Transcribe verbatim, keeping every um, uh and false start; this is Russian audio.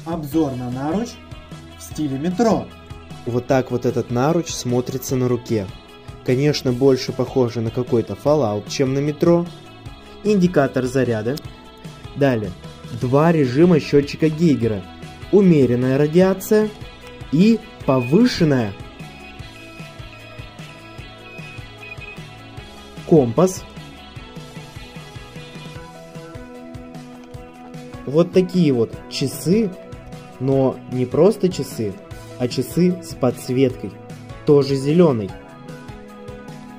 Обзор на наруч в стиле метро. Вот так вот этот наруч смотрится на руке. Конечно, больше похоже на какой-то Fallout, чем на метро. Индикатор заряда. Далее, два режима счетчика Гейгера. Умеренная радиация и повышенная. Компас. Вот такие вот часы, но не просто часы, а часы с подсветкой, тоже зеленой.